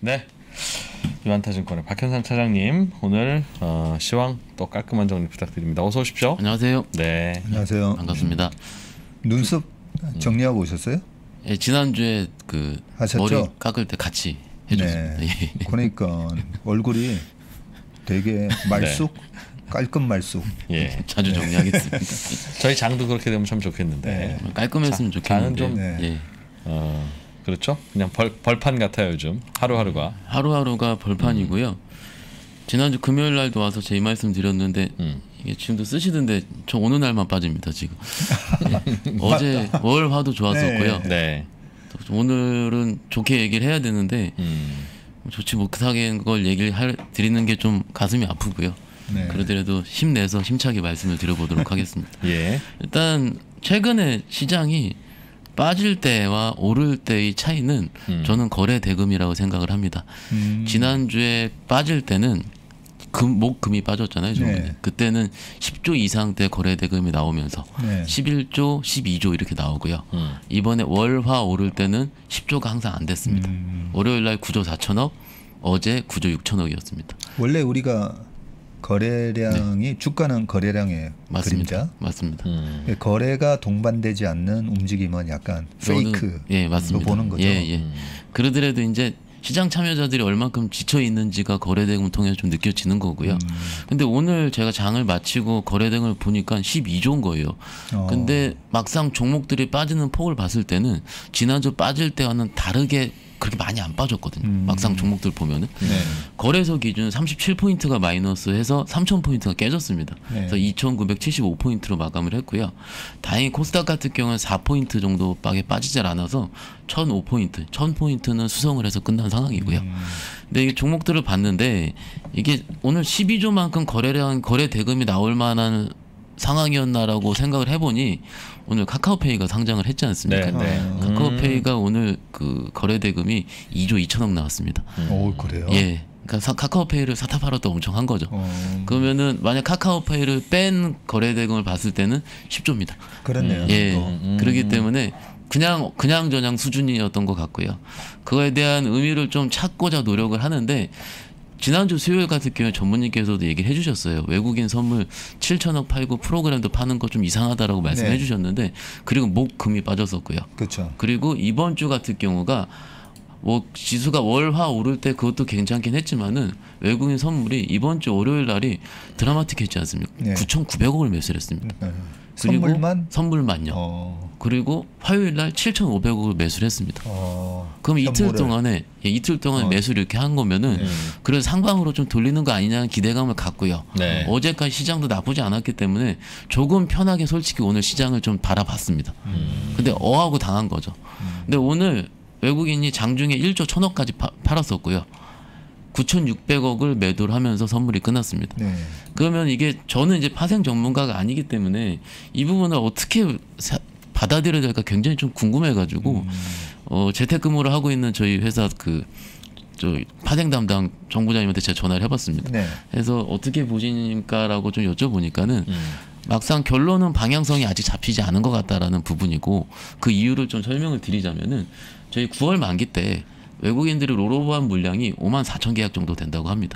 네, 유한타증권의 박현상 차장님 오늘 시황 또 깔끔한 정리 부탁드립니다. 어서 오십시오. 안녕하세요. 네, 안녕하세요. 반갑습니다. 눈썹 정리하고 오셨어요? 예, 지난주에 그 하셨죠? 머리 깎을 때 같이 해줬습니다. 네. 예. 그러니까 얼굴이 되게 말쑥 깔끔 말쑥. 예, 자주 정리하겠습니다. 저희 장도 그렇게 되면 참 좋겠는데 깔끔했으면 좋겠는데. 장은 좀 네. 예. 그렇죠. 그냥 벌판 같아요 요즘 하루하루가. 하루하루가 벌판이고요. 지난주 금요일 날도 와서 제 이 말씀 드렸는데 이게 지금도 쓰시던데 저 어느 날만 빠집니다 지금. 예. 어제 월화도 좋았었고요. 네, 오늘은 좋게 얘기를 해야 되는데 좋지 못하게 걸 드리는 게 좀 가슴이 아프고요. 네. 그러더라도 힘내서 힘차게 말씀을 드려보도록 하겠습니다. 예, 일단 최근에 시장이 빠질 때와 오를 때의 차이는 저는 거래 대금이라고 생각을 합니다. 지난주에 빠질 때는 목금이 빠졌잖아요. 네. 그때는 10조 이상대 거래 대금이 나오면서 네. 11조, 12조 이렇게 나오고요. 이번에 월화 오를 때는 10조가 항상 안 됐습니다. 월요일 날 9조 4천억, 어제 9조 6천억이었습니다. 원래 우리가 거래량이 주가는 거래량의 맞습니다. 그림자. 맞습니다. 거래가 동반되지 않는 움직임은 약간 페이크로 예, 맞습니다. 보는 거죠. 예, 예. 그러더라도 이제 시장 참여자들이 얼만큼 지쳐 있는지가 거래대금을 통해서 좀 느껴지는 거고요. 근데 오늘 제가 장을 마치고 거래대금을 보니까 12조인 거예요. 근데 막상 종목들이 빠지는 폭을 봤을 때는 지난주 빠질 때와는 다르게 그렇게 많이 안 빠졌거든요. 막상 종목들 보면은 네. 거래소 기준 37포인트가 마이너스해서 3,000포인트가 깨졌습니다. 네. 그래서 2,975포인트로 마감을 했고요. 다행히 코스닥 같은 경우는 4포인트 정도밖에 빠지질 않아서 1,005포인트, 1,000포인트는 수성을 해서 끝난 상황이고요. 근데 이 종목들을 봤는데 이게 오늘 12조만큼 거래 대금이 나올 만한 상황이었나라고 생각을 해보니 오늘 카카오페이가 상장을 했지 않습니까? 네. 카카오페이가 오늘 그 거래 대금이 2조 2천억 나왔습니다. 오, 그래요? 예. 그러니까 카카오페이를 사타팔아도 엄청 한 거죠. 그러면은 만약 카카오페이를 뺀 거래 대금을 봤을 때는 10조입니다. 그렇네요. 예. 그렇기 때문에 그냥 수준이었던 것 같고요. 그거에 대한 의미를 좀 찾고자 노력을 하는데 지난주 수요일 같은 경우에 전문님께서도 얘기를 해주셨어요. 외국인 선물 7천억 팔고 프로그램도 파는 거 좀 이상하다라고 말씀해 네. 주셨는데 그리고 목금이 빠졌었고요. 그렇죠. 그리고 이번 주 같은 경우가 뭐 지수가 월화 오를 때 그것도 괜찮긴 했지만은 외국인 선물이 이번 주 월요일 날이 드라마틱했지 않습니까? 네. 9,900억을 매수를 했습니다. 네. 그리고 선물만? 선물만요. 그리고 화요일 날 7,500억을 매수를 했습니다. 그럼 이틀 동안에 매수를 이렇게 한 거면은 그래서 상방으로 좀 돌리는 거 아니냐는 기대감을 갖고요. 네. 어제까지 시장도 나쁘지 않았기 때문에 조금 편하게 솔직히 오늘 시장을 좀 바라봤습니다. 근데 어하고 당한 거죠. 근데 오늘 외국인이 장중에 1조 1,000억까지 팔았었고요. 9,600억을 매도를 하면서 선물이 끝났습니다. 네. 그러면 이게 저는 이제 파생 전문가가 아니기 때문에 이 부분을 어떻게 받아들여야 될까 굉장히 좀 궁금해가지고 재택근무를 하고 있는 저희 회사 저 파생 담당 정부장님한테 제가 전화를 해봤습니다. 네. 그래서 어떻게 보십니까라고 좀 여쭤보니까는 막상 결론은 방향성이 아직 잡히지 않은 것 같다라는 부분이고 그 이유를 좀 설명을 드리자면은 저희 9월 만기 때 외국인들이 롤오버한 물량이 54,000 계약 정도 된다고 합니다.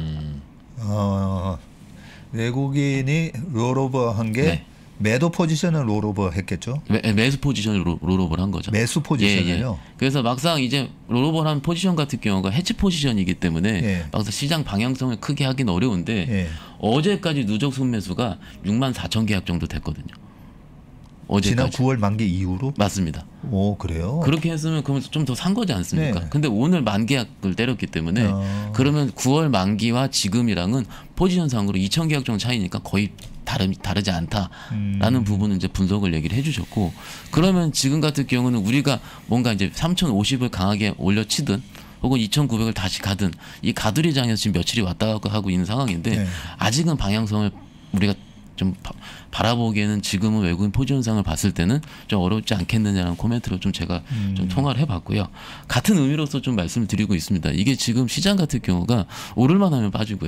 외국인이 롤오버 한 게 네. 매도 포지션을 롤오버 했겠죠? 매수 포지션을 롤오버를 한 거죠. 매수 포지션을요? 그래서 막상 이제 롤오버한 포지션 같은 경우가 해치 포지션이기 때문에 예. 막상 시장 방향성을 크게 하긴 어려운데 예. 어제까지 누적 순매수가 64,000 계약 정도 됐거든요. 지난 어제까지. 9월 만기 이후로? 맞습니다. 오, 그래요? 그렇게 했으면 그러면 좀 더 산 거지 않습니까? 네. 근데 오늘 만계약을 때렸기 때문에 그러면 9월 만기와 지금이랑은 포지션상으로 2,000 계약 정도 차이니까 거의 다르지 않다라는 부분은 이제 분석을 얘기를 해주셨고 그러면 지금 같은 경우는 우리가 뭔가 이제 3,050을 강하게 올려치든 혹은 2,900을 다시 가든 이 가두리장에서 지금 며칠이 왔다 갔다 하고 있는 상황인데 네. 아직은 방향성을 우리가 좀 바라보기에는 지금은 외국인 포지션상을 봤을 때는 좀 어렵지 않겠느냐는 코멘트로 좀 제가 좀 통화를 해봤고요. 같은 의미로서 좀 말씀을 드리고 있습니다. 이게 지금 시장 같은 경우가 오를만 하면 빠지고요.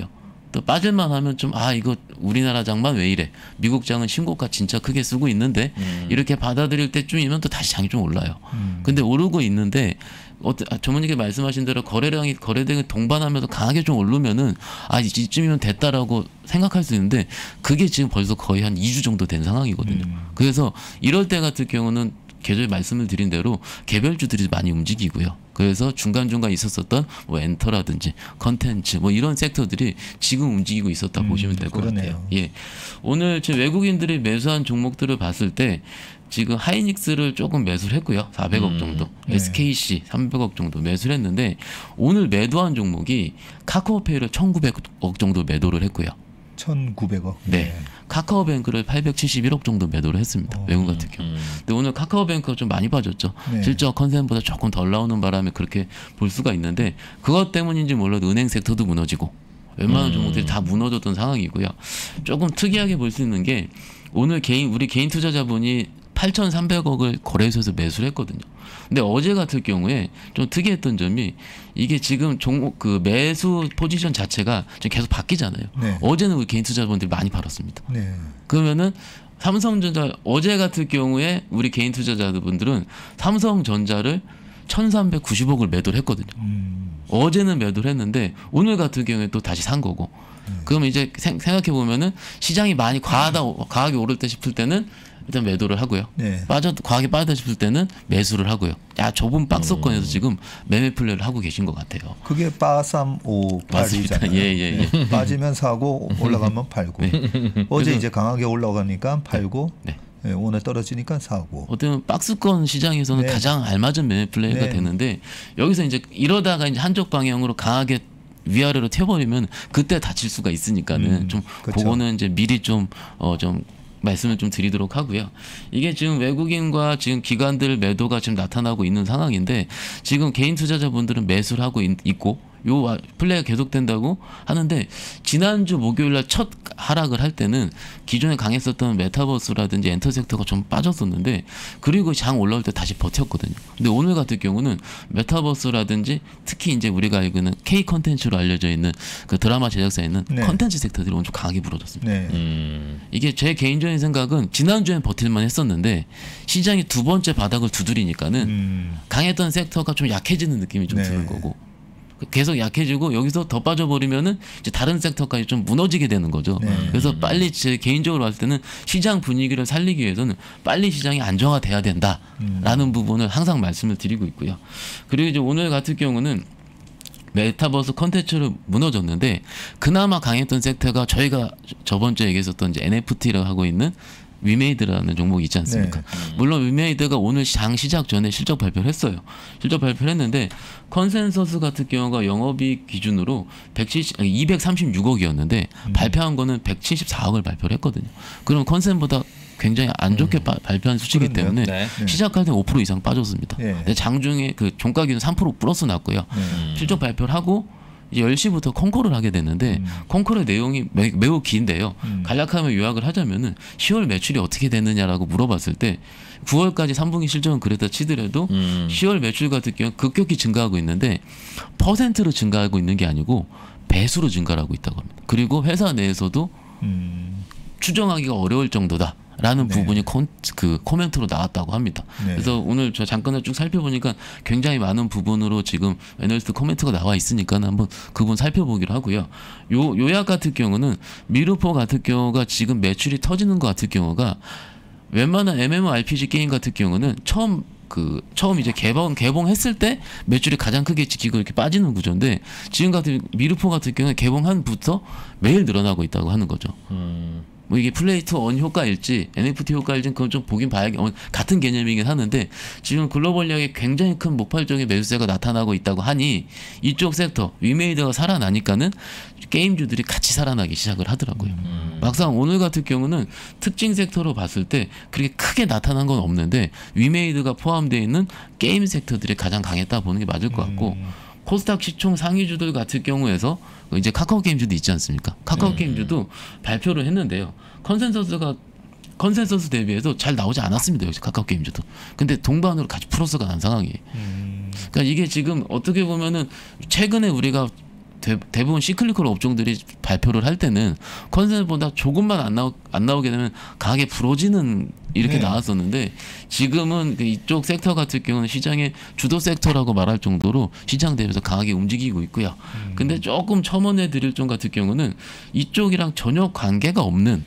또 빠질만 하면 좀 이거 우리나라 장만 왜 이래? 미국 장은 신고가 진짜 크게 쓰고 있는데 이렇게 받아들일 때쯤이면 또 다시 장이 좀 올라요. 근데 오르고 있는데 전문님께 말씀하신 대로 거래량이 동반하면서 강하게 좀 오르면은 이쯤이면 됐다라고 생각할 수 있는데 그게 지금 벌써 거의 한 2주 정도 된 상황이거든요. 그래서 이럴 때 같은 경우는 계속 말씀을 드린 대로 개별주들이 많이 움직이고요. 그래서 중간중간 있었던 뭐 엔터라든지 컨텐츠 뭐 이런 섹터들이 지금 움직이고 있었다 보시면 될 것 같아요. 예. 오늘 제 외국인들이 매수한 종목들을 봤을 때 지금 하이닉스를 조금 매수를 했고요. 400억 정도. SKC 300억 정도 매수를 했는데 오늘 매도한 종목이 카카오페이를 1,900억 정도 매도를 했고요. 1,900억. 네. 카카오뱅크를 871억 정도 매도를 했습니다. 외국 같은 경우. 근데 오늘 카카오뱅크가 좀 많이 빠졌죠. 실적 컨센보다 조금 덜 나오는 바람에 그렇게 볼 수가 있는데 그것 때문인지 몰라도 은행 섹터도 무너지고 웬만한 종목들이 다 무너졌던 상황이고요. 조금 특이하게 볼 수 있는 게 오늘 우리 개인 투자자분이 8,300억을 거래소에서 매수를 했거든요. 근데 어제 같은 경우에 좀 특이했던 점이 이게 지금 종목 그 매수 포지션 자체가 지금 계속 바뀌잖아요. 네. 어제는 우리 개인 투자자분들이 많이 팔았습니다. 네. 그러면은 삼성전자 어제 같은 경우에 우리 개인 투자자분들은 삼성전자를 1,390억을 매도를 했거든요. 어제는 매도를 했는데 오늘 같은 경우에 또 다시 산 거고. 그러면 이제 생각해 보면은 시장이 많이 과하게 오를 때 싶을 때는 일단 매도를 하고요. 네. 과하게 빠졌다 싶을 때는 매수를 하고요. 좁은 박스권에서 지금 매매 플레이를 하고 계신 것 같아요. 그게 빠358이잖아요. 맞습니다. 예. 빠지면 사고 올라가면 팔고. 어제 이제 강하게 올라가니까 팔고. 오늘 떨어지니까 사고. 어떻게 보면 박스권 시장에서는 가장 알맞은 매매 플레이가 되는데 여기서 이제 이러다가 이제 한쪽 방향으로 강하게 위아래로 튀어버리면 그때 다칠 수가 있으니까는 좀 그렇죠. 그거는 이제 미리 좀 말씀을 좀 드리도록 하고요. 이게 지금 외국인과 지금 기관들 매도가 지금 나타나고 있는 상황인데 지금 개인 투자자분들은 매수를 하고 있고 요 플레이가 계속된다고 하는데 지난주 목요일날 첫 하락을 할 때는 기존에 강했었던 메타버스라든지 엔터 섹터가 좀 빠졌었는데 그리고 장 올라올 때 다시 버텼거든요. 근데 오늘 같은 경우는 메타버스라든지 특히 이제 우리가 알고 있는 K 컨텐츠로 알려져 있는 그 드라마 제작사에 있는 컨텐츠 섹터들이 엄청 강하게 불어졌습니다. 이게 제 개인적인 생각은 지난주엔 버틸만 했었는데 시장이 두 번째 바닥을 두드리니까는 강했던 섹터가 좀 약해지는 느낌이 좀 드는 거고 계속 약해지고 여기서 더 빠져버리면은 이제 다른 섹터까지 좀 무너지게 되는 거죠. 그래서 빨리 제 개인적으로 봤을 때는 시장 분위기를 살리기 위해서는 빨리 시장이 안정화돼야 된다라는 부분을 항상 말씀을 드리고 있고요. 그리고 이제 오늘 같은 경우는 메타버스 컨텐츠로 무너졌는데 그나마 강했던 섹터가 저희가 저번 주에 얘기했었던 이제 NFT라고 하고 있는 위메이드라는 종목이 있지 않습니까? 물론 위메이드가 오늘 장 시작 전에 실적 발표를 했어요. 실적 발표를 했는데 컨센서스 같은 경우가 영업이익 기준으로 236억이었는데 발표한 거는 174억을 발표를 했거든요. 그럼 컨센보다 굉장히 안 좋게 발표한 수치이기 때문에 시작할 때 5% 이상 빠졌습니다. 근데 장중에 그 종가 기준 3% 플러스 났고요. 실적 발표를 하고 이제 10시부터 콩콜을 하게 됐는데 콩콜의 내용이 매우 긴데요. 간략하면 요약을 하자면은 10월 매출이 어떻게 됐느냐라고 물어봤을 때 9월까지 3분기 실적은 그랬다 치더라도 10월 매출 같은 경우는 급격히 증가하고 있는데 퍼센트로 증가하고 있는 게 아니고 배수로 증가를 하고 있다고 합니다. 그리고 회사 내에서도 추정하기가 어려울 정도다. 라는 부분이 그 코멘트로 나왔다고 합니다. 그래서 오늘 저 잠깐 쭉 살펴보니까 굉장히 많은 부분으로 지금 애널리스트 코멘트가 나와 있으니까 한번 그분 살펴보기로 하고요. 요약 같은 경우는 미르포 같은 경우가 지금 매출이 터지는 것 같은 경우가 웬만한 MMORPG 게임 같은 경우는 처음 이제 개봉했을 때 매출이 가장 크게 지키고 이렇게 빠지는 구조인데 지금 같은 미르포 같은 경우는 개봉한부터 매일 늘어나고 있다고 하는 거죠. 뭐 이게 플레이 투 원 효과일지 NFT 효과일지 그건 좀 보긴 봐야겠. 같은 개념이긴 하는데 지금 글로벌력에 굉장히 큰 목발적인 매수세가 나타나고 있다고 하니 이쪽 섹터 위메이드가 살아나니까는 게임주들이 같이 살아나기 시작을 하더라고요. 막상 오늘 같은 경우는 특징 섹터로 봤을 때 그렇게 크게 나타난 건 없는데 위메이드가 포함되어 있는 게임 섹터들이 가장 강했다 보는 게 맞을 것 같고 코스닥 시총 상위주들 같은 경우에서 이제 카카오 게임즈도 있지 않습니까? 카카오 게임즈도 발표를 했는데요. 컨센서스 대비해서 잘 나오지 않았습니다. 역시 카카오 게임즈도. 근데 동반으로 같이 플러스가 난 상황이에요. 그러니까 이게 지금 어떻게 보면은 최근에 우리가 대부분 시클리컬 업종들이 발표를 할 때는 컨센서스보다 조금만 안 나오게 되면 강하게 부러지는 이렇게 네. 나왔었는데 지금은 이쪽 섹터 같은 경우는 시장의 주도 섹터라고 말할 정도로 시장 대비해서 강하게 움직이고 있고요. 근데 조금 첨언해 드릴 점 같은 경우는 이쪽이랑 전혀 관계가 없는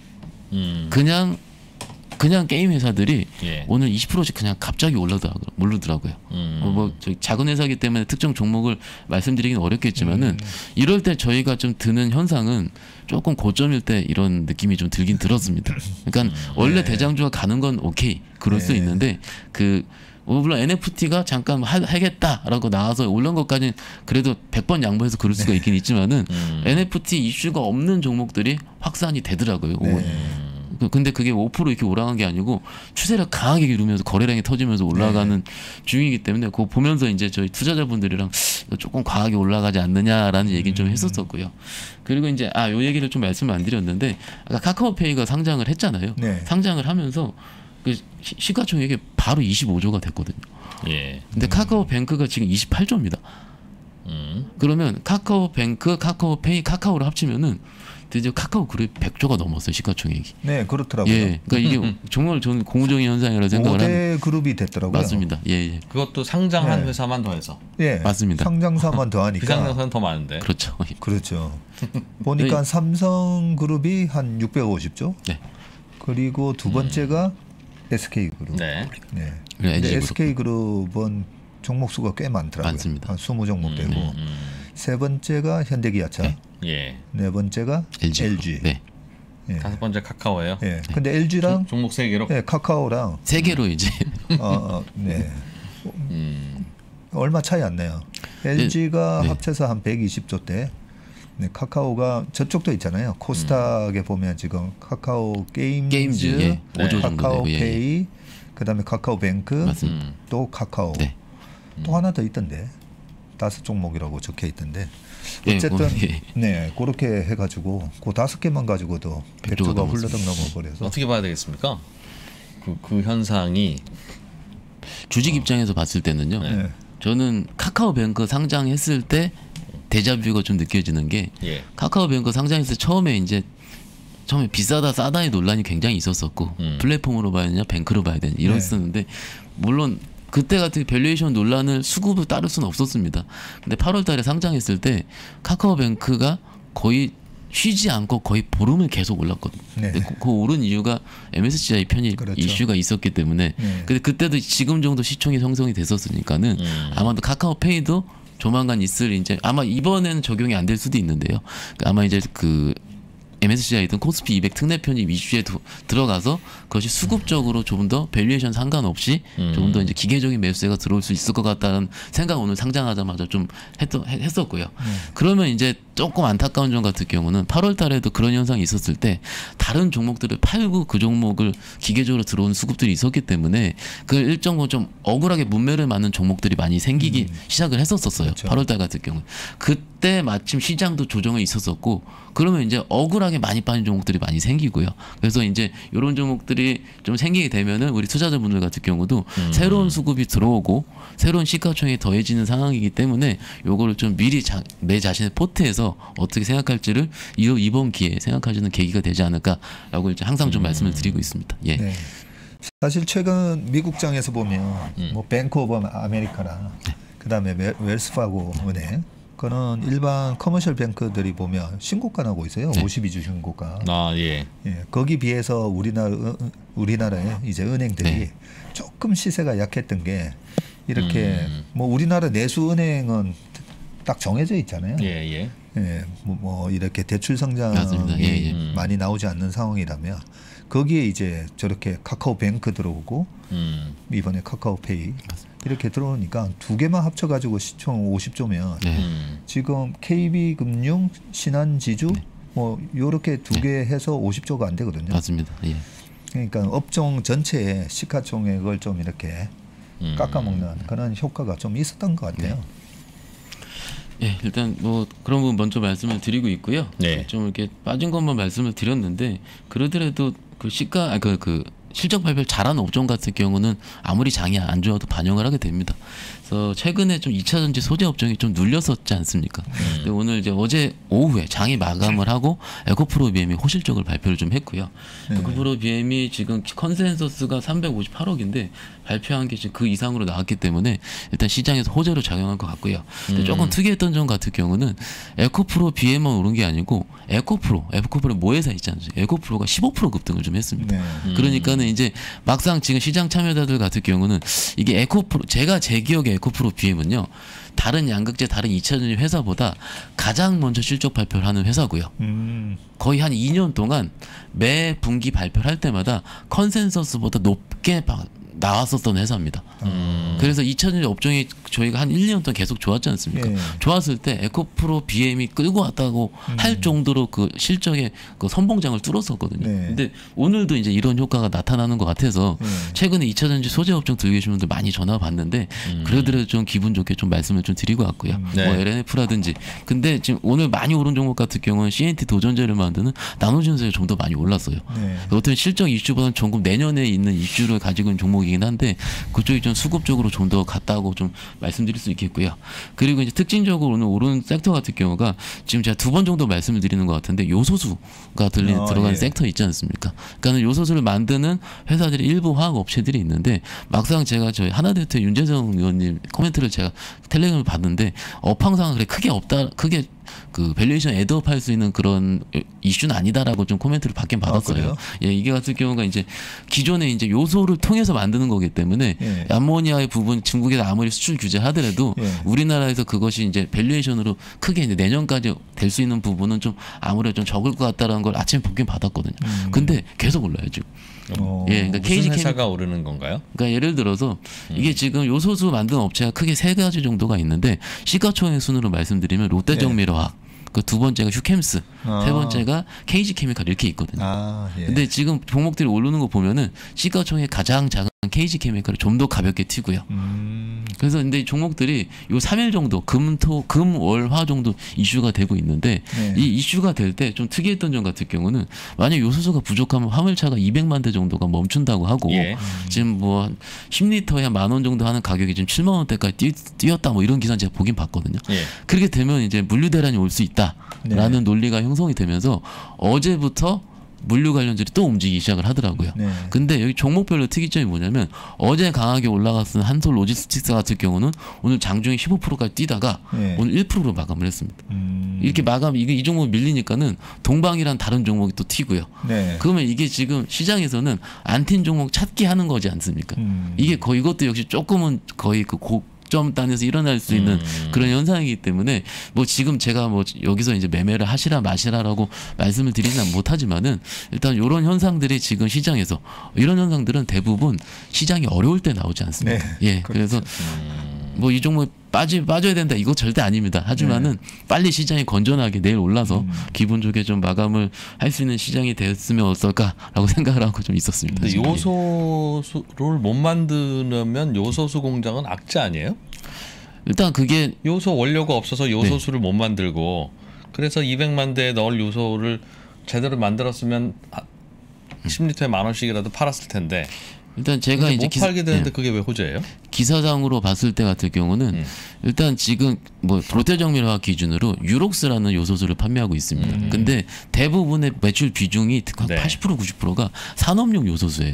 그냥 게임 회사들이 예. 오늘 20%씩 그냥 갑자기 오르더라고요. 뭐 저희 작은 회사이기 때문에 특정 종목을 말씀드리기는 어렵겠지만은 이럴 때 저희가 좀 드는 현상은 조금 고점일 때 이런 느낌이 좀 들긴 들었습니다. 그러니까 원래 대장주가 가는 건 오케이 그럴 수 있는데 물론 NFT가 잠깐 하겠다라고 나와서 올라온 것까지는 그래도 100번 양보해서 그럴 수가 있긴 있지만은 NFT 이슈가 없는 종목들이 확산이 되더라고요. 근데 그게 5% 이렇게 올라간 게 아니고 추세를 강하게 이루면서 거래량이 터지면서 올라가는 중이기 때문에 그거 보면서 이제 저희 투자자분들이랑 조금 과하게 올라가지 않느냐라는 얘기를 좀 했었었고요. 그리고 이제 요 얘기를 좀 말씀을 안 드렸는데 아까 카카오페이가 상장을 했잖아요. 네. 상장을 하면서 그 시가총액이 바로 25조가 됐거든요. 예. 근데 카카오뱅크가 지금 28조입니다. 그러면 카카오뱅크, 카카오페이, 카카오를 합치면은 드디어 카카오 그룹 100조가 넘었어요 시가총액이. 네, 그렇더라고요. 예, 그러니까 이게 정말 저는 고무적인 현상이라고 생각을 합니다. 5대 그룹이 됐더라고요. 맞습니다. 예, 예. 그것도 상장한 회사만 더해서. 예, 맞습니다. 상장사만 더하니까. 비상장사는 더 많은데. 그렇죠. 그렇죠. 보니까 삼성그룹이 한 650조. 네. 그리고 두 번째가 SK그룹. 네. 네. 그리고 근데 LG 그룹. SK그룹은 종목 수가 꽤 많더라고요. 많습니다. 한 20종목 되고. 세 번째가 현대기아차. 예. 네 번째가 LG. 네. 예. 다섯 번째 카카오예요. 예. 근데 LG랑 종목 세 개로. 예, 카카오랑 세 개로 이제 네. 얼마 차이 안 나요. LG가 네. 합쳐서 한 120조대. 네, 카카오가 저쪽도 있잖아요. 코스닥에 보면 지금 카카오 게임즈, 예. 5조 정도 되고 카카오페이, 그다음에 카카오뱅크, 맞습니다. 또 카카오. 네. 또 하나 더 있던데. 5종목이라고 적혀 있던데. 예, 어쨌든 예. 네, 그렇게 해 가지고 그 5개만 가지고도 100조가 100조가 훌러덩 넘어 버려서 어떻게 봐야 되겠습니까? 그 현상이 주식 입장에서 봤을 때는요. 네. 저는 카카오뱅크 상장했을 때 데자뷰가 좀 느껴지는 게 예. 카카오뱅크 상장했을 때 처음에 비싸다 싸다의 논란이 굉장히 있었었고 플랫폼으로 봐야 되냐 뱅크로 봐야 되냐 이랬었는데 물론 그때 같은 밸류에이션 논란을 수급을 따를 수는 없었습니다. 근데 8월 달에 상장했을 때 카카오뱅크가 거의 쉬지 않고 거의 보름을 계속 올랐거든요. 네. 근데 그 오른 이유가 MSCI 편입 그렇죠. 이슈가 있었기 때문에 네. 근데 그때도 지금 정도 시총이 형성이 됐었으니까는 아마도 카카오페이도 조만간 있을 이제 아마 이번에는 적용이 안 될 수도 있는데요. 아마 이제 그 MSCI든 코스피 200 특례 편입 이슈에 들어가서 그것이 수급적으로 조금 더 밸류에이션 상관없이 조금 더 이제 기계적인 매수세가 들어올 수 있을 것 같다는 생각 오늘 상장하자마자 좀 했었고요. 그러면 이제 조금 안타까운 점 같은 경우는 8월 달에도 그런 현상이 있었을 때 다른 종목들을 팔고 그 종목을 기계적으로 들어온 수급들이 있었기 때문에 그 일정 부분 좀 억울하게 문매를 맞는 종목들이 많이 생기기 시작을 했었어요. 그렇죠. 8월 달 같은 경우 그때 마침 시장도 조정이 있었었고 그러면 이제 억울하게 많이 빠진 종목들이 많이 생기고요. 그래서 이제 이런 종목들이 좀 생기게 되면은 우리 투자자분들 같은 경우도 새로운 수급이 들어오고 새로운 시가총액이 더해지는 상황이기 때문에 요거를 좀 미리 내 자신의 포트에서 어떻게 생각할지를 이번 기회에 생각하시는 계기가 되지 않을까라고 이제 항상 좀 말씀을 드리고 있습니다. 예. 네. 사실 최근 미국장에서 보면 뭐 뱅크 오브 아메리카나 그다음에 웰스파고 은행 그는 일반 커머셜 뱅크들이 보면 신고가 나고 있어요. 네. 52주 신고가. 아 예. 예, 거기 비해서 우리나라의 이제 은행들이 네. 조금 시세가 약했던 게 이렇게 뭐 우리나라 내수 은행은 딱 정해져 있잖아요. 예 예. 예, 뭐 이렇게 대출 성장이 맞습니다. 예, 예. 많이 나오지 않는 상황이라면 거기에 이제 저렇게 카카오뱅크 들어오고 이번에 카카오페이 이렇게 들어오니까 두 개만 합쳐가지고 시총 50조면 네. 지금 KB금융, 신한지주 뭐 요렇게 두 개 해서 50조가 안 되거든요. 맞습니다. 예. 그러니까 업종 전체의 시가총액을 좀 이렇게 깎아먹는 그런 효과가 좀 있었던 것 같아요. 예, 일단 뭐 그런 부분 먼저 말씀을 드리고 있고요. 네. 좀 이렇게 빠진 것만 말씀을 드렸는데 그러더라도 그 시가 그 실적 발표를 잘하는 업종 같은 경우는 아무리 장이 안 좋아도 반영을 하게 됩니다. 그래서 최근에 좀 2차 전지 소재 업종이 좀 눌렸었지 않습니까? 근데 오늘 이제 어제 오후에 장이 마감을 하고 에코프로 BM이 호실적을 발표를 좀 했고요. 에코프로 BM이 지금 컨센서스가 358억인데 발표한 게 지금 그 이상으로 나왔기 때문에 일단 시장에서 호재로 작용한 것 같고요. 근데 조금 특이했던 점 같은 경우는 에코프로 BM만 오른 게 아니고 에코프로 모회사 있지 않습니까? 에코프로가 15% 급등을 좀 했습니다. 그러니까는 이제 막상 지금 시장 참여자들 같은 경우는 이게 에코프로, 제가 제 기억에 에코프로 BM은요 다른 양극재 다른 2차 전지 회사보다 가장 먼저 실적 발표를 하는 회사고요. 거의 한 2년 동안 매 분기 발표를 할 때마다 컨센서스보다 높게 나왔었던 회사입니다. 그래서 2차 전지 업종이 저희가 한 1년 동안 계속 좋았지 않습니까? 좋았을 때 에코프로 BM이 끌고 왔다고 할 정도로 그 실적의 그 선봉장을 뚫었었거든요. 근데 오늘도 이제 이런 효과가 나타나는 것 같아서 최근에 2차 전지 소재 업종 들고 계신 분들 많이 전화 받는데 그래도 좀 기분 좋게 좀 말씀을 좀 드리고 왔고요. 뭐 LNF라든지. 근데 지금 오늘 많이 오른 종목 같은 경우는 CNT 도전제를 만드는 나노진수에 좀 더 많이 올랐어요. 어떤 실적 이슈보다는 조금 내년에 있는 이슈를 가지고 있는 종목이긴 한데 그쪽이 좀 수급적으로 좀 더 같다고 좀 말씀드릴 수 있겠고요. 그리고 이제 특징적으로 오늘 오른 섹터 같은 경우가 지금 제가 2번 정도 말씀을 드리는 것 같은데 요소수가 들어가는 섹터 있지 않습니까? 그러니까 요소수를 만드는 회사들이 일부 화학 업체들이 있는데 막상 제가 저희 하나대투의 윤재성 의원님 코멘트를 제가 텔레그램을 봤는데 업황상은 그래 크게 그 밸류에이션 애드업 할 수 있는 그런 이슈는 아니다라고 좀 코멘트를 받긴 받았어요. 예, 이게 같은 경우가 이제 기존에 이제 요소를 통해서 만드는 거기 때문에 암모니아의 부분 중국에서 아무리 수출 규제하더라도 우리나라에서 그것이 이제 밸류에이션으로 크게 이제 내년까지 될 수 있는 부분은 좀 아무래도 좀 적을 것 같다라는 걸 아침에 보긴 받았거든요. 근데 계속 올라요 지금. 예, 그러니까 무슨 회사가 오르는 건가요? 그러니까 예를 들어서 이게 지금 요소수 만드는 업체가 크게 3가지 정도가 있는데 시가총액 순으로 말씀드리면 롯데정밀화학, 그 2번째가 휴캠스, 3번째가 KG케미칼 이렇게 있거든요. 근데 지금 종목들이 오르는 거 보면은 시가총액 가장 작은 KG케미칼이 좀 더 가볍게 튀고요. 그래서 근데 종목들이 요 3일 정도 금월화 정도 이슈가 되고 있는데 이 이슈가 될 때 좀 특이했던 점 같은 경우는 만약 요소수가 부족하면 화물차가 200만 대 정도가 멈춘다고 하고 지금 뭐 10리터에 한 10,000원 정도 하는 가격이 지금 7만 원대까지 뛰었다 뭐 이런 기사 제가 보긴 봤거든요. 그렇게 되면 이제 물류 대란이 올 수 있다라는 논리가 형성이 되면서 어제부터 물류 관련주들이 또 움직이기 시작을 하더라고요. 근데 여기 종목별로 특이점이 뭐냐면 어제 강하게 올라갔던 한솔 로지스틱스 같은 경우는 오늘 장중에 15%까지 뛰다가 오늘 1%로 마감을 했습니다. 이렇게 이 종목 밀리니까는 동방이란 다른 종목이 또 튀고요. 그러면 이게 지금 시장에서는 안 튄 종목 찾기 하는 거지 않습니까? 이게 거의 이것도 역시 조금은 거의 그 점 단에서 일어날 수 있는 그런 현상이기 때문에 뭐 지금 제가 뭐 여기서 이제 매매를 하시라 마시라라고 말씀을 드리지는 못하지만은 일단 이런 현상들이 지금 시장에서 이런 현상들은 대부분 시장이 어려울 때 나오지 않습니까? 예, 그래서 뭐 이 종목 빠져야 된다 이거 절대 아닙니다. 하지만은 빨리 시장이 건전하게 내일 올라서 기분 좋게 좀 마감을 할 수 있는 시장이 됐으면 어떨까라고 생각을 하고 좀 있었습니다. 근데 요소수를 못 만드려면 요소수 공장은 악재 아니에요? 일단 그게 요소 원료가 없어서 요소수를 못 만들고 그래서 200만 대에 넣을 요소를 제대로 만들었으면 10리터에 10,000원씩이라도 팔았을 텐데. 일단 제가 이제 못 팔게 되는데 그게 왜 호재예요? 기사상으로 봤을 때 같은 경우는 일단 지금 뭐 롯데정밀화학 기준으로 유록스라는 요소수를 판매하고 있습니다. 근데 대부분의 매출 비중이 80% 90%가 산업용 요소수예요.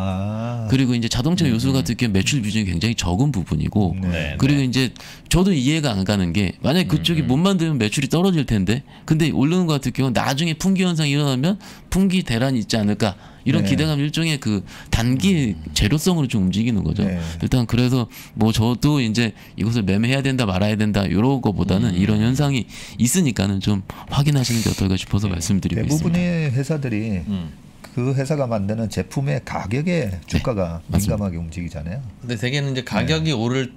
그리고 이제 자동차 요소 같은 경우 매출 비중이 굉장히 적은 부분이고 그리고 이제 저도 이해가 안 가는 게 만약 그쪽이 못 만들면 매출이 떨어질 텐데 근데 오르는 것 같은 경우는 나중에 품귀 현상이 일어나면 품귀 대란이 있지 않을까 이런 기대감 일종의 그 단기 재료성으로 좀 움직이는 거죠. 일단 그래서 뭐 저도 이제 이것을 매매해야 된다 말아야 된다 이런 거보다는 이런 현상이 있으니까는 좀 확인하시는 게 어떨까 싶어서 말씀드리고 있습니다. 대부분의 회사들이 그 회사가 만드는 제품의 가격에 주가가 민감하게 움직이잖아요. 근데 대개는 이제 가격이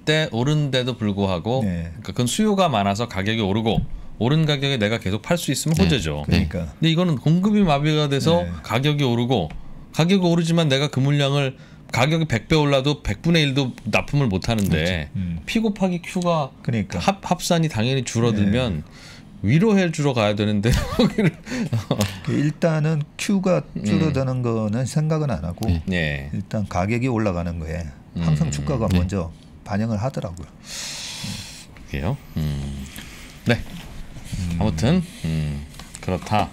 오른데도 불구하고 그러니까 그건 수요가 많아서 가격이 오르고 오른 가격에 내가 계속 팔 수 있으면 호재죠. 그러니까. 근데 이거는 공급이 마비가 돼서 가격이 오르고 가격이 오르지만 내가 그 물량을 가격이 100배 올라도 100분의 1도 납품을 못 하는데 P 곱하기 Q가 그러니까. 합산이 당연히 줄어들면 위로해 주러 가야 되는데 거기를 일단은 Q가 줄어드는 거는 생각은 안 하고 네. 일단 가격이 올라가는 거에 항상 주가가 먼저 반영을 하더라고요. 그게요. 네. 아무튼 그렇다.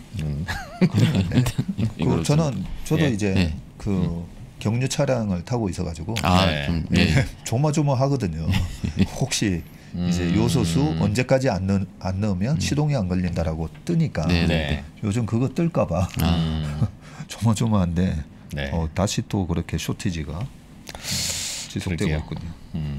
저도 예. 이제 그 경유 차량을 타고 있어가지고 네. 조마조마하거든요. 혹시 이제 요소수 언제까지 안 넣으면 시동이 안 걸린다라고 뜨니까 네. 요즘 그거 뜰까봐 조마조마한데 네. 다시 또 그렇게 쇼티지가 지속되고 그러게요. 있거든요.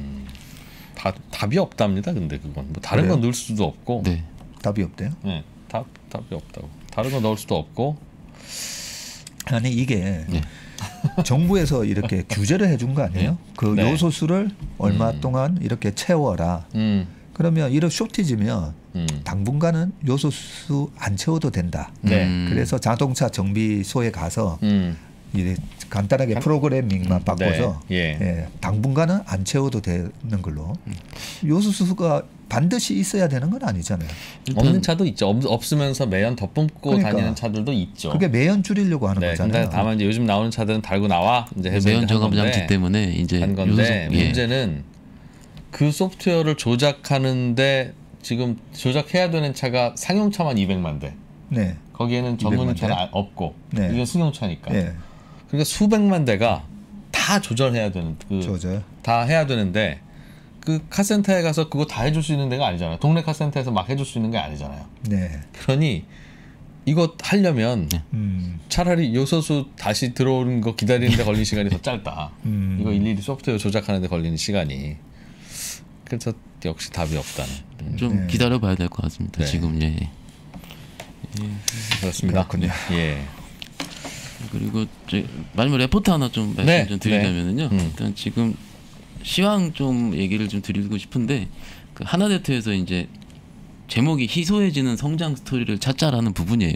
답이 없답니다. 근데 그건 뭐 다른 그래요? 거 넣을 수도 없고. 네. 답이 없대요. 네. 답이 없다고. 다른 거 넣을 수도 없고. 아니 이게 네. 정부에서 이렇게 규제를 해준 거 아니에요? 그 네. 요소수를 얼마 동안 이렇게 채워라. 그러면 이런 쇼티지면 당분간은 요소수 안 채워도 된다. 네. 그래서 자동차 정비소에 가서 이제 간단하게 프로그래밍만 바꿔서 네. 예. 당분간은 안 채워도 되는 걸로. 요소수가 반드시 있어야 되는 건 아니잖아요. 없는 차도 있죠. 없으면서 매연 덧뿜고 그러니까. 다니는 차들도 있죠. 그게 매연 줄이려고 하는 네. 거잖아요. 근데 다만 이제 요즘 나오는 차들은 달고 나와 이제 해서 매연 이제 저감 한 건데, 장치 때문에 이제 한 건데 요소수- 예. 문제는 그 소프트웨어를 조작하는데 지금 조작해야 되는 차가 상용차만 200만 대. 네. 거기에는 200만 전문차는 대? 없고 네. 이게 승용차니까. 예. 그러니까 수백만 대가 다 조절해야 되는 저죠. 다 해야 되는데 그 카센터에 가서 그거 다 해줄 수 있는 데가 아니잖아요. 동네 카센터에서 막 해줄 수 있는 게 아니잖아요. 네. 그러니 이거 하려면 차라리 요소수 다시 들어오는 거 기다리는 데 걸리는 시간이 더 짧다. 이거 일일이 소프트웨어 조작하는 데 걸리는 시간이. 그래서 역시 답이 없다는. 좀 기다려봐야 될 것 같습니다. 네. 지금 그렇습니다. 그렇군요. 예. 그리고 마지막 레포트 하나 좀 말씀 네, 좀 드리려면은요. 일단 지금 시황 좀 얘기를 좀 드리고 싶은데 그 하나대투에서 이제 제목이 희소해지는 성장 스토리를 찾자라는 부분이에요.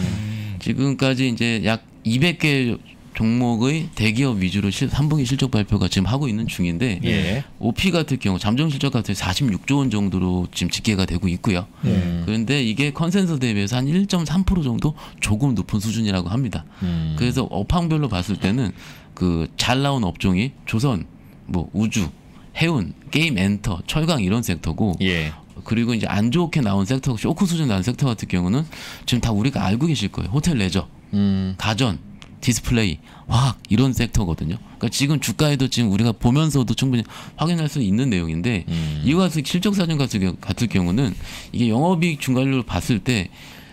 지금까지 이제 약 200개 종목의 대기업 위주로 3분기 실적 발표가 지금 하고 있는 중인데 예. OP 같은 경우 잠정 실적 같은 46조 원 정도로 지금 집계가 되고 있고요. 그런데 이게 컨센서스 대비해서 한 1.3% 정도 조금 높은 수준이라고 합니다. 그래서 업황별로 봤을 때는 그 잘 나온 업종이 조선, 뭐 우주, 해운, 게임 엔터, 철강 이런 섹터고 예. 그리고 이제 안 좋게 나온 섹터, 쇼크 수준 나온 섹터 같은 경우는 지금 다 우리가 알고 계실 거예요. 호텔 레저, 가전, 디스플레이, 화학 이런 섹터거든요. 그러니까 지금 주가에도 지금 우리가 보면서도 충분히 확인할 수 있는 내용인데 이와 같은 실적 사진 같은 경우는 이게 영업이익 증가율을 봤을 때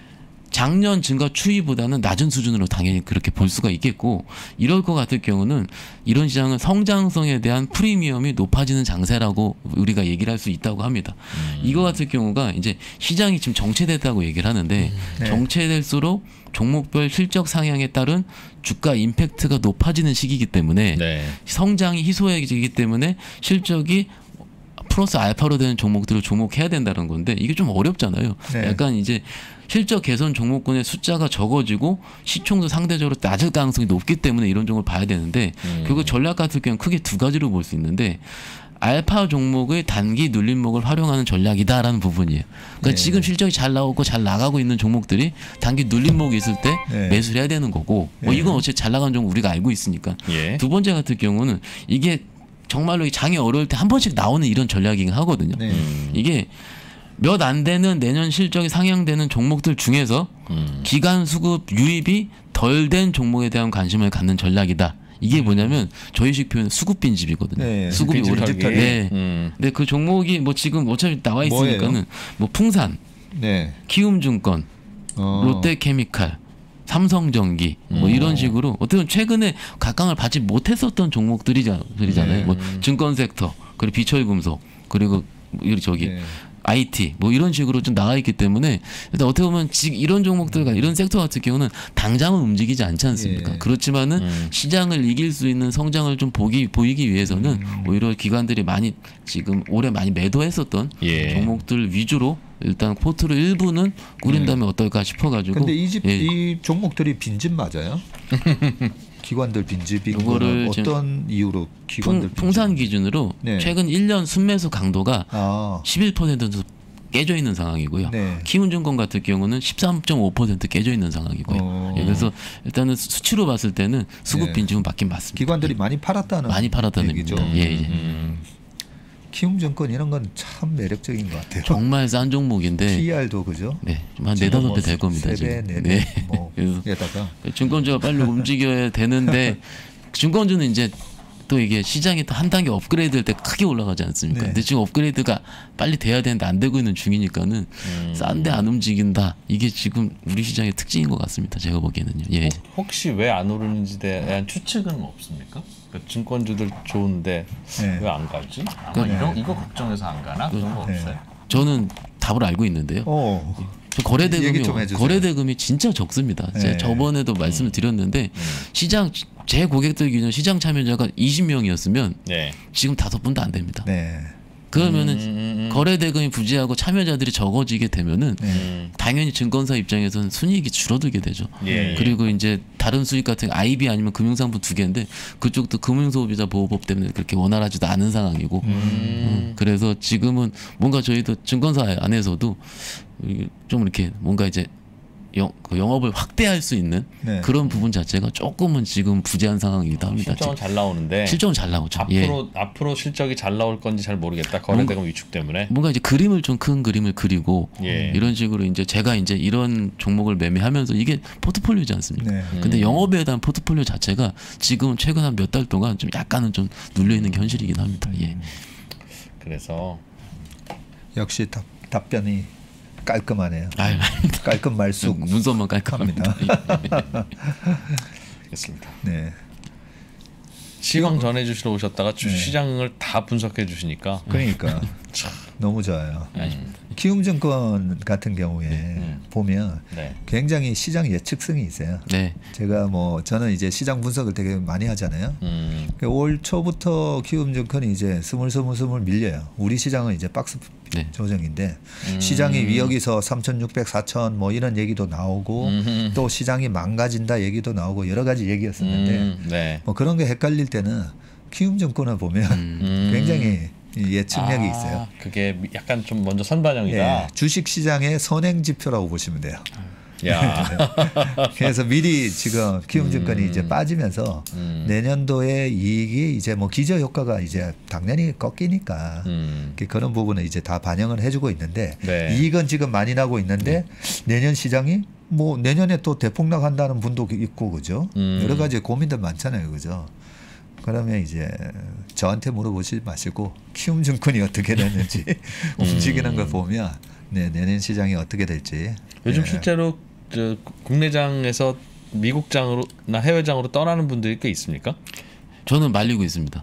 작년 증가 추이보다는 낮은 수준으로 당연히 그렇게 볼 수가 있겠고 이럴 것 같을 경우는 이런 시장은 성장성에 대한 프리미엄이 높아지는 장세라고 우리가 얘기를 할 수 있다고 합니다. 이거 같은 경우가 이제 시장이 지금 정체됐다고 얘기를 하는데 정체될수록 종목별 실적 상향에 따른 주가 임팩트가 높아지는 시기이기 때문에 성장이 희소해지기 때문에 실적이 플러스 알파로 되는 종목들을 주목해야 된다는 건데 이게 좀 어렵잖아요. 약간 이제 실적 개선 종목군의 숫자가 적어지고 시총도 상대적으로 낮을 가능성이 높기 때문에 이런 종목을 봐야 되는데 그리고 전략 같은 경우는 크게 두 가지로 볼 수 있는데 알파 종목의 단기 눌림목을 활용하는 전략이다라는 부분이에요. 그러니까 지금 실적이 잘 나오고 잘 나가고 있는 종목들이 단기 눌림목이 있을 때 매수를 해야 되는 거고 뭐 이건 어차피 잘 나가는 종목 우리가 알고 있으니까. 두 번째 같은 경우는 이게 정말로 장이 어려울 때 한 번씩 나오는 이런 전략이긴 하거든요. 이게 몇 안 되는 내년 실적이 상향되는 종목들 중에서 기간 수급 유입이 덜 된 종목에 대한 관심을 갖는 전략이다. 이게 뭐냐면 저희식 표현 수급 빈집이거든요. 수급이 오래. 근데 그 종목이 뭐 지금 어차피 나와 있으니까는 뭐 풍산, 키움증권, 롯데케미칼, 삼성전기 뭐 이런 식으로 어떻게 보면 최근에 각광을 받지 못했었던 종목들이잖아요. 뭐 증권 섹터, 그리고 비철금속, 그리고 저기 IT 뭐 이런 식으로 좀 나와 있기 때문에 일단 어떻게 보면 이런 종목들과 이런 섹터 같은 경우는 당장은 움직이지 않지 않습니까? 그렇지만은 시장을 이길 수 있는 성장을 좀 보이기 위해서는 오히려 기관들이 많이 지금 올해 많이 매도했었던 종목들 위주로 일단 포트를 일부는 꾸린다면 어떨까 싶어가지고. 근데 이 종목들이 빈집 맞아요? 기관들 빈집이 어떤 이유로 기관들 풍산 기준으로 최근 1년 순매수 강도가 11% 깨져 있는 상황이고요. 네. 키움증권 같은 경우는 13.5% 깨져 있는 상황이고요. 예, 그래서 일단은 수치로 봤을 때는 수급 네. 빈집은 맞긴 맞습니다. 기관들이 많이 팔았다는 얘기죠. 예. 키움증권 이런 건 참 매력적인 것 같아요. 정말 싼 종목인데 PER도 그죠? 네, 한 4-5배 될 겁니다. 3배, 4배 네. 뭐 에다가 증권주가 빨리 움직여야 되는데 증권주는 이제 또 이게 시장이 또 한 단계 업그레이드 될 때 크게 올라가지 않습니까? 네. 근데 지금 업그레이드가 빨리 돼야 되는데 안 되고 있는 중이니까는 싼데 안 움직인다. 이게 지금 우리 시장의 특징인 것 같습니다. 제가 보기에는요. 예. 혹시 왜 안 오르는지 대한 추측은 없습니까? 그러니까 증권주들 좋은데 네. 왜 안 가지? 아마 이거 걱정해서 안 가나? 그런 거 없어요. 저는 답을 알고 있는데요. 저 얘기 좀 해주세요. 거래대금이 진짜 적습니다. 제가 저번에도 말씀을 드렸는데 시장 제 고객들 기준 시장 참여자가 20명이었으면 지금 5분도 안 됩니다. 네. 그러면은 거래대금이 부재하고 참여자들이 적어지게 되면은 당연히 증권사 입장에서는 순이익이 줄어들게 되죠. 그리고 이제 다른 수익 같은 IB 아니면 금융상품 2개인데 그쪽도 금융소비자 보호법 때문에 그렇게 원활하지도 않은 상황이고 그래서 지금은 뭔가 저희도 증권사 안에서도 좀 이렇게 뭔가 이제 영업을 확대할 수 있는 그런 부분 자체가 조금은 지금 부재한 상황이기도 합니다. 실적은 잘 나오는데 실적은 잘 나오죠. 앞으로 실적이 잘 나올 건지 잘 모르겠다. 거래대금 위축 때문에 뭔가 이제 그림을 좀 큰 그림을 그리고 이런 식으로 이제 제가 이제 이런 종목을 매매하면서 이게 포트폴리오지 않습니까? 근데 영업에 대한 포트폴리오 자체가 지금 최근 한 몇 달 동안 좀 약간은 좀 눌려 있는 게 현실이긴 합니다. 그래서 역시 답변이 깔끔하네요. 깔끔 말쑥. 문서만 깔끔합니다. 알겠습니다. 네. 시황 전해주시러 오셨다가 시장을 다 분석해 주시니까 그러니까 너무 좋아요. 키움증권 같은 경우에 보면 굉장히 시장 예측성이 있어요. 제가 뭐 저는 이제 시장 분석을 되게 많이 하잖아요. 올 초부터 키움증권이 이제 스물스물 밀려요. 우리 시장은 이제 박스 조정인데 시장이 여기서 3,600, 4,000 뭐 이런 얘기도 나오고 또 시장이 망가진다 얘기도 나오고 여러 가지 얘기였었는데 뭐 그런 게 헷갈릴 때는 키움증권을 보면 굉장히 예측력이 있어요. 그게 약간 좀 먼저 선반영이다. 주식 시장의 선행 지표라고 보시면 돼요. 야. 그래서 미리 지금 키움증권이 이제 빠지면서 내년도에 이익이 이제 뭐 기저 효과가 이제 당연히 꺾이니까 그런 부분을 이제 다 반영을 해주고 있는데 이익은 지금 많이 나고 있는데 내년 시장이 뭐 내년에 또 대폭락한다는 분도 있고 그죠? 여러 가지 고민들 많잖아요, 그죠? 그러면 이제 저한테 물어보지 마시고 키움증권이 어떻게 되는지 움직이는 걸 보면 내년 시장이 어떻게 될지. 요즘 실제로 국내장에서 미국장으로나 해외장으로 떠나는 분들이 꽤 있습니까? 저는 말리고 있습니다.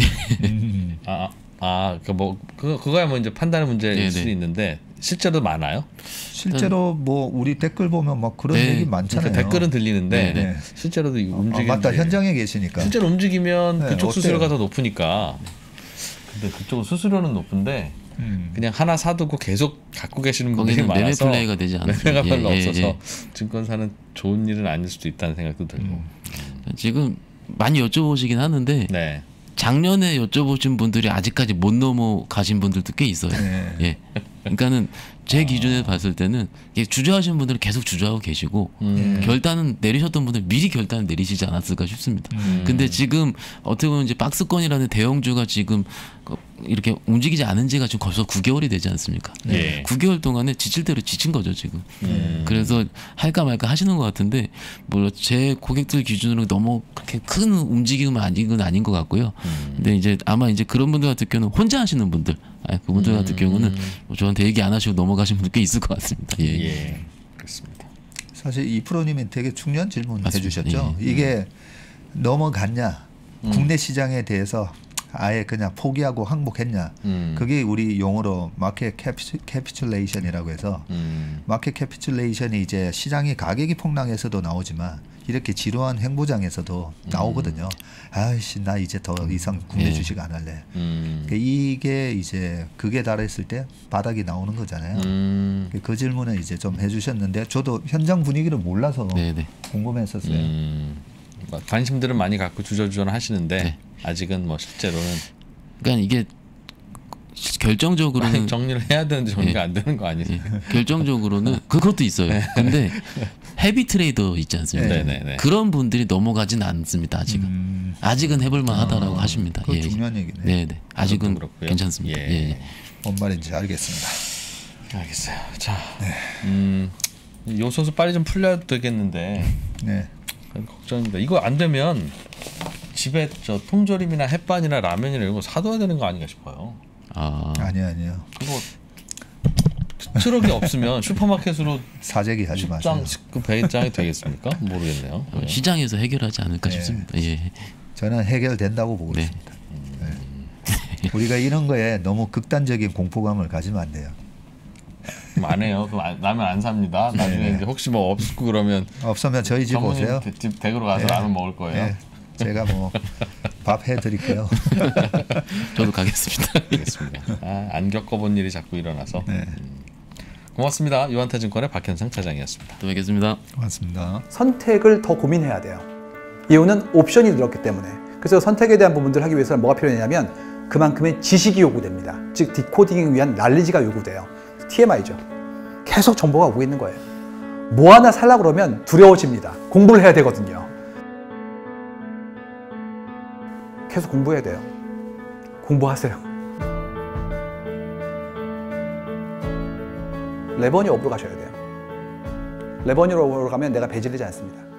그거야 뭐 이제 판단의 문제일 수도 있는데 실제로 많아요? 실제로 뭐 우리 댓글 보면 막 그런 얘기 많잖아요. 그러니까 댓글은 들리는데 실제로도 움직이는 맞다. 현장에 계시니까. 실제로 움직이면 그쪽 수수료가 더 높으니까. 근데 그쪽은 수수료는 높은데 그냥 하나 사두고 계속 갖고 계시는 분들이 많아서 매매 플레이가 되지 않아요. 매매가 별로 없어서 증권사는 좋은 일은 아닐 수도 있다는 생각도 들고. 지금 많이 여쭤보시긴 하는데 작년에 여쭤보신 분들이 아직까지 못 넘어가신 분들도 꽤 있어요. 그러니까는 제 기준에 봤을 때는 주저하시는 분들은 계속 주저하고 계시고 결단은 내리셨던 분들 미리 결단을 내리시지 않았을까 싶습니다. 근데 지금 어떻게 보면 이제 박스권이라는 대형주가 지금 이렇게 움직이지 않은 지가 지금 벌써 9개월이 되지 않습니까? 9개월 동안에 지칠 대로 지친 거죠 지금. 그래서 할까 말까 하시는 것 같은데 물론 제 고객들 기준으로 너무 그렇게 큰 움직임은 아닌 것 같고요. 근데 이제 아마 이제 그런 분들 같은 경우는 혼자 하시는 분들, 그분들 같은 경우는 저한테 얘기 안 하시고 넘어가신 분들 꽤 있을 것 같습니다. 그렇습니다. 사실 이 프로님이 되게 중요한 질문 해주셨죠. 이게 넘어갔냐, 국내 시장에 대해서 아예 그냥 포기하고 항복했냐. 그게 우리 용어로 마켓 캐피슐레이션이라고 해서 마켓 캐피슐레이션이 이제 시장이 가격이 폭락해서도 나오지만 이렇게 지루한 행보장에서도 나오거든요. 아이씨 나 이제 더 이상 국내 주식 안 할래. 그러니까 이게 이제 극에 달했을 때 바닥이 나오는 거잖아요. 그 질문을 이제 좀 해주셨는데 저도 현장 분위기를 몰라서 궁금했었어요. 관심들은 많이 갖고 주저주저 하시는데 아직은 뭐 실제로는 그러니까 이게 결정적으로는 정리를 해야 되는데 정리가 안 되는 거 아니에요? 결정적으로는 그것도 있어요. 근데 헤비 트레이더 있지 않습니까? 그런 분들이 넘어가진 않습니다. 아직은 해볼만 하다라고 하십니다. 그거 중요한 얘기네. 네. 아직은 괜찮습니다. 뭔 말인지 알겠습니다. 알겠어요. 자, 요소수 빨리 좀 풀려야 되겠는데 걱정입니다. 이거 안 되면 집에 저 통조림이나 햇반이나 라면이나 이런 거 사둬야 되는 거 아닌가 싶어요. 아니요. 그거 트럭이 없으면 슈퍼마켓으로 사재기 하지 마세요. 그 배짱이 되겠습니까? 모르겠네요. 시장에서 해결하지 않을까 싶습니다. 저는 해결된다고 보고 있습니다. 우리가 이런 거에 너무 극단적인 공포감을 가지면 안 돼요. 안 해요. 그럼 라면 안 삽니다. 나중에 이제 혹시 뭐 없고 그러면 없으면 저희 집 오세요. 집 댁으로 가서 라면 먹을 거예요. 제가 뭐 밥 해드릴게요. 저도 가겠습니다. 알겠습니다. 안 겪어본 일이 자꾸 일어나서. 고맙습니다. 유한타증권의 박현상 차장이었습니다. 또 뵙겠습니다. 고맙습니다. 선택을 더 고민해야 돼요. 이유는 옵션이 늘었기 때문에. 그래서 선택에 대한 부분들을 하기 위해서는 뭐가 필요하냐면 그만큼의 지식이 요구됩니다. 즉 디코딩을 위한 난리지가 요구돼요. TMI죠. 계속 정보가 오고 있는 거예요. 뭐 하나 살려고 그러면 두려워집니다. 공부를 해야 되거든요. 계속 공부해야 돼요. 공부하세요. 레버니 업으로 가셔야 돼요. 레버니 업으로 가면 내가 배제되지 않습니다.